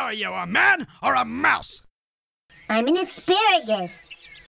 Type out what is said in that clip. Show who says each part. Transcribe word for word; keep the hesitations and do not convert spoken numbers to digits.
Speaker 1: are you, a man or a mouse?
Speaker 2: I'm an asparagus.